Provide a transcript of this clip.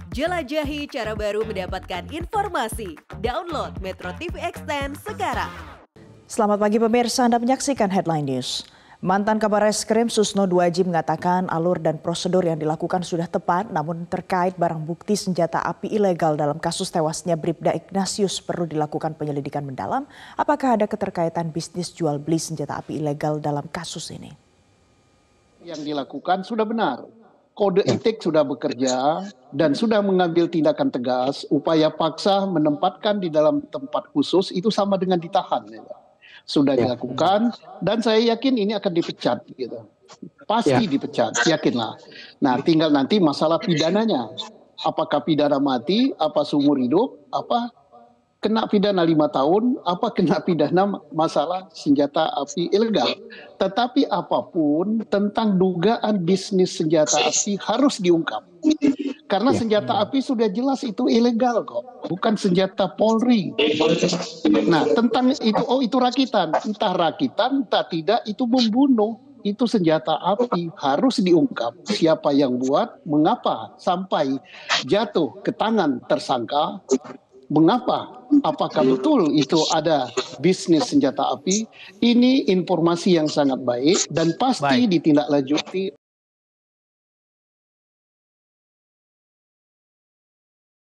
Jelajahi cara baru mendapatkan informasi. Download Metro TV Extend sekarang. Selamat pagi pemirsa, Anda menyaksikan Headline News. Mantan Kabar Reskrim Susno Duaji mengatakan alur dan prosedur yang dilakukan sudah tepat, namun terkait barang bukti senjata api ilegal dalam kasus tewasnya Bribda Ignatius perlu dilakukan penyelidikan mendalam. Apakah ada keterkaitan bisnis jual beli senjata api ilegal dalam kasus ini? Yang dilakukan sudah benar. Kode etik sudah bekerja dan sudah mengambil tindakan tegas. Upaya paksa menempatkan di dalam tempat khusus itu sama dengan ditahan. Sudah dilakukan dan saya yakin ini akan dipecat. Gitu. Pasti dipecat, yakinlah. Nah, tinggal nanti masalah pidananya. Apakah pidana mati, apa seumur hidup, apa kena pidana 5 tahun, apa kena pidana masalah senjata api ilegal. Tetapi apapun tentang dugaan bisnis senjata api harus diungkap. Karena senjata api sudah jelas itu ilegal kok, bukan senjata Polri. Nah, tentang itu, itu rakitan. Entah rakitan, entah tidak, itu membunuh. Itu senjata api harus diungkap. Siapa yang buat, mengapa sampai jatuh ke tangan tersangka, mengapa? Apakah betul itu ada bisnis senjata api? Ini informasi yang sangat baik dan pasti ditindaklanjuti